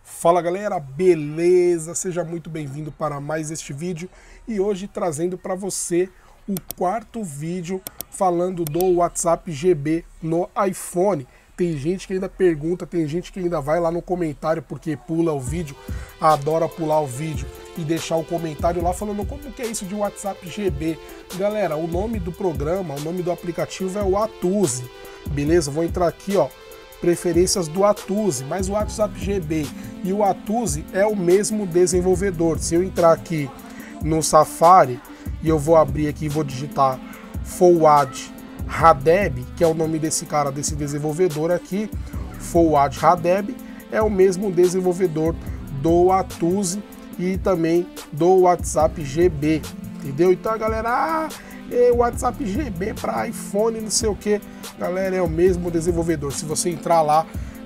Fala galera, beleza? Seja muito bem-vindo para mais este vídeo e hoje trazendo para você o quarto vídeo falando do WhatsApp GB no iPhone. Tem gente que ainda pergunta, tem gente que ainda vai lá no comentário porque pula o vídeo, adora pular o vídeo e deixar o comentário lá falando como que é isso de WhatsApp GB. Galera, o nome do programa, o nome do aplicativo é o Atuzzi, beleza? Vou entrar aqui, ó, preferências do Atuzzi, mas o WhatsApp GB e o Atuzzi é o mesmo desenvolvedor. Se eu entrar aqui no Safari e eu vou abrir aqui e vou digitar Fouad Hadeb, que é o nome desse cara, desse desenvolvedor aqui, Fouad Hadeb é o mesmo desenvolvedor do Atuzzi e também do WhatsApp GB, entendeu? Então a galera, o WhatsApp GB para iPhone, não sei o que, galera, é o mesmo desenvolvedor. Se você entrar lá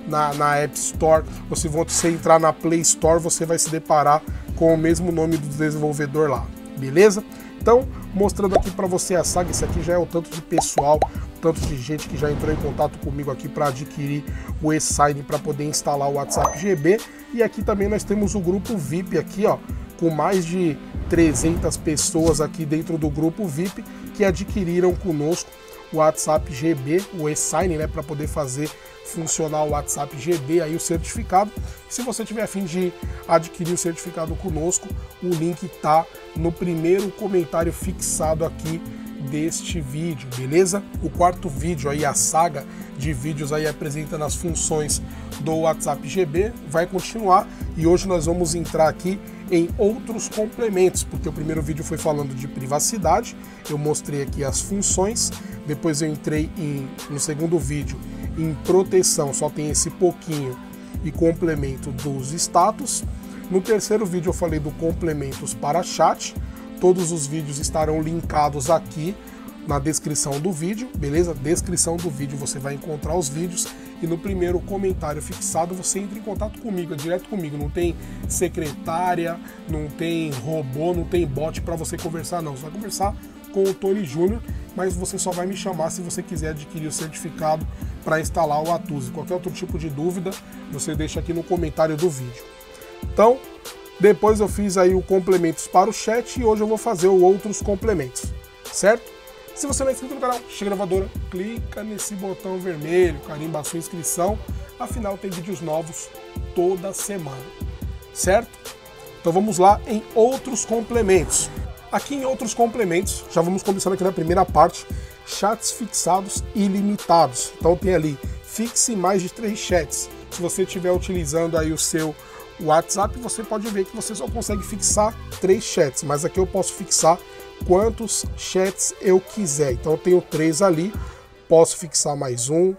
na App Store, ou se você entrar na Play Store, você vai se deparar com o mesmo nome do desenvolvedor lá, beleza? Então, mostrando aqui para você a saga, esse aqui já é o tanto de pessoal, tanto de gente que já entrou em contato comigo aqui para adquirir o e-sign para poder instalar o WhatsApp GB. E aqui também nós temos o grupo VIP aqui, ó, com mais de 300 pessoas aqui dentro do grupo VIP que adquiriram conosco o WhatsApp GB, o e-sign, né, para poder fazer funcionar o WhatsApp GB, aí o certificado. Se você tiver a fim de adquirir o certificado conosco, o link tá no primeiro comentário fixado aqui deste vídeo, beleza? O quarto vídeo aí, a saga de vídeos aí apresentando as funções do WhatsApp GB, vai continuar e hoje nós vamos entrar aqui em outros complementos, porque o primeiro vídeo foi falando de privacidade, eu mostrei aqui as funções, depois eu entrei no segundo vídeo em proteção, só tem esse pouquinho, e complemento dos status. No terceiro vídeo eu falei do complementos para chat, todos os vídeos estarão linkados aqui na descrição do vídeo, beleza? Descrição do vídeo você vai encontrar os vídeos e no primeiro comentário fixado você entra em contato comigo, é direto comigo, não tem secretária, não tem robô, não tem bot para você conversar não, você vai conversar com o Tony Júnior, mas você só vai me chamar se você quiser adquirir o certificado para instalar o Atuzzi. Qualquer outro tipo de dúvida, você deixa aqui no comentário do vídeo. Então, depois eu fiz aí o complementos para o chat e hoje eu vou fazer o outros complementos, certo? Se você não é inscrito no canal, Xixi Gravadora, clica nesse botão vermelho, carimba a sua inscrição, afinal tem vídeos novos toda semana, certo? Então vamos lá em outros complementos. Aqui em outros complementos, já vamos começando aqui na primeira parte, chats fixados ilimitados. Então tem ali, fixe mais de 3 chats. Se você estiver utilizando aí o seu WhatsApp, você pode ver que você só consegue fixar 3 chats, mas aqui eu posso fixar quantos chats eu quiser. Então eu tenho 3 ali, posso fixar mais um,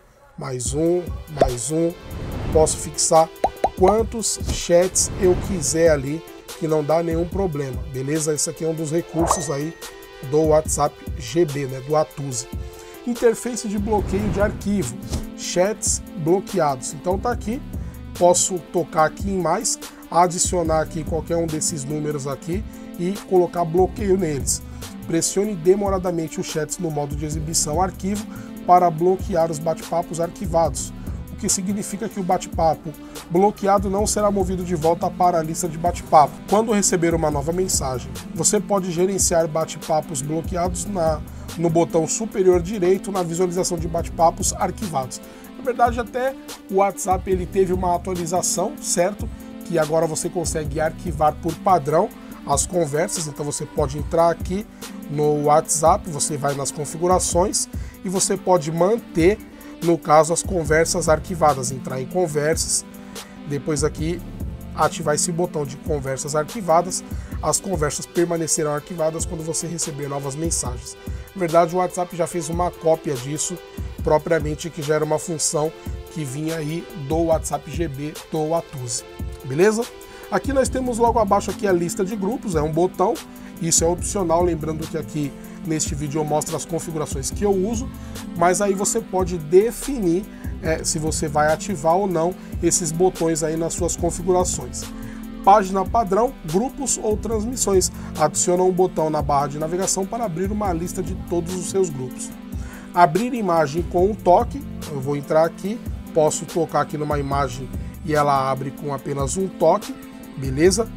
posso fixar quantos chats eu quiser ali, que não dá nenhum problema, beleza? Esse aqui é um dos recursos aí do WhatsApp GB, né, do Atuzzi. Interface de bloqueio de arquivo, chats bloqueados. Então tá aqui, posso tocar aqui em mais, adicionar aqui qualquer um desses números aqui e colocar bloqueio neles. Pressione demoradamente os chats no modo de exibição arquivo para bloquear os bate-papos arquivados, o que significa que o bate-papo bloqueado não será movido de volta para a lista de bate-papo. Quando receber uma nova mensagem, você pode gerenciar bate-papos bloqueados no botão superior direito na visualização de bate-papos arquivados. Na verdade, até o WhatsApp ele teve uma atualização, certo? Que agora você consegue arquivar por padrão as conversas, então você pode entrar aqui no WhatsApp, você vai nas configurações e você pode manter, no caso, as conversas arquivadas, entrar em conversas, depois aqui ativar esse botão de conversas arquivadas, as conversas permanecerão arquivadas quando você receber novas mensagens. Na verdade, o WhatsApp já fez uma cópia disso, propriamente, que já era uma função que vinha aí do WhatsApp GB do Atuzzi, beleza? Aqui nós temos logo abaixo aqui a lista de grupos, é um botão, isso é opcional, lembrando que aqui neste vídeo eu mostro as configurações que eu uso, mas aí você pode definir se você vai ativar ou não esses botões aí nas suas configurações. Página padrão, grupos ou transmissões, adiciona um botão na barra de navegação para abrir uma lista de todos os seus grupos. Abrir imagem com um toque, eu vou entrar aqui, posso tocar aqui numa imagem e ela abre com apenas um toque, beleza?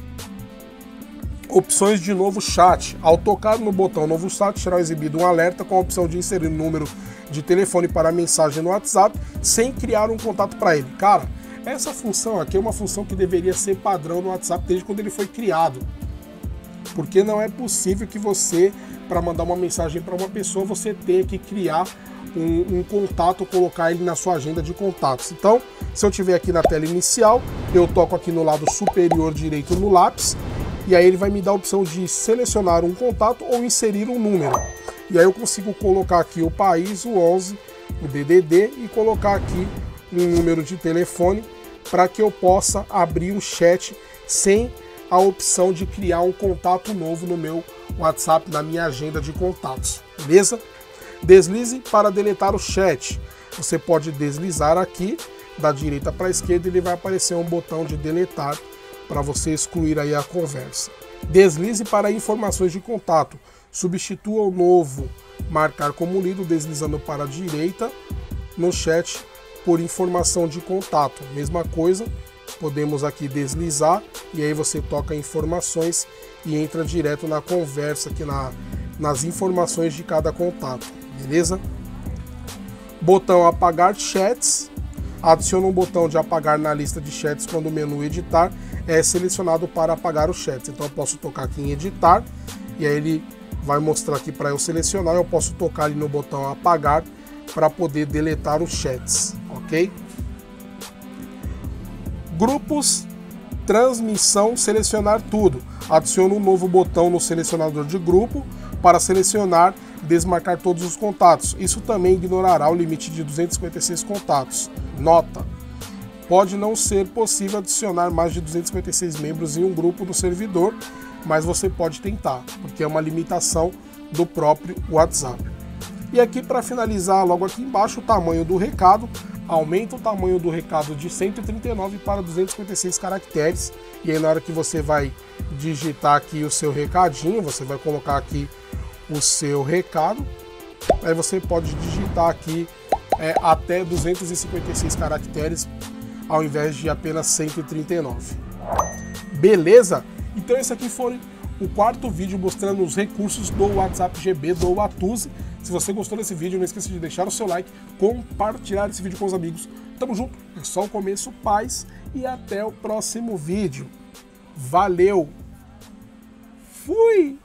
Opções de novo chat. Ao tocar no botão novo chat, será exibido um alerta com a opção de inserir o número de telefone para a mensagem no WhatsApp sem criar um contato para ele. Cara, essa função aqui é uma função que deveria ser padrão no WhatsApp desde quando ele foi criado. Porque não é possível que você, para mandar uma mensagem para uma pessoa, você tenha que criar um contato, colocar ele na sua agenda de contatos. Então, se eu tiver aqui na tela inicial, eu toco aqui no lado superior direito no lápis, e aí ele vai me dar a opção de selecionar um contato ou inserir um número. E aí eu consigo colocar aqui o país, o 11, o DDD, e colocar aqui um número de telefone para que eu possa abrir um chat sem a opção de criar um contato novo no meu WhatsApp, na minha agenda de contatos, beleza? Deslize para deletar o chat. Você pode deslizar aqui da direita para a esquerda e ele vai aparecer um botão de deletar para você excluir aí a conversa. Deslize para informações de contato. Substitua o novo marcar como lido deslizando para a direita no chat por informação de contato. Mesma coisa, podemos aqui deslizar e aí você toca informações e entra direto na conversa aqui nas informações de cada contato, beleza? Botão apagar chats. Adiciona um botão de apagar na lista de chats quando o menu editar é selecionado para apagar os chats. Então eu posso tocar aqui em editar e aí ele vai mostrar aqui para eu selecionar. Eu posso tocar ali no botão apagar para poder deletar os chats, ok? Grupos, transmissão, selecionar tudo. Adiciona um novo botão no selecionador de grupo para selecionar e desmarcar todos os contatos. Isso também ignorará o limite de 256 contatos. Nota: pode não ser possível adicionar mais de 256 membros em um grupo do servidor, mas você pode tentar, porque é uma limitação do próprio WhatsApp. E aqui, para finalizar, logo aqui embaixo, o tamanho do recado. Aumenta o tamanho do recado de 139 para 256 caracteres. E aí, na hora que você vai digitar aqui o seu recadinho, você vai colocar aqui o seu recado. Aí você pode digitar aqui até 256 caracteres, ao invés de apenas 139. Beleza? Então esse aqui foi o quarto vídeo mostrando os recursos do WhatsApp GB do Watusi. Se você gostou desse vídeo, não esqueça de deixar o seu like, compartilhar esse vídeo com os amigos. Tamo junto, é só o começo, paz, e até o próximo vídeo. Valeu! Fui!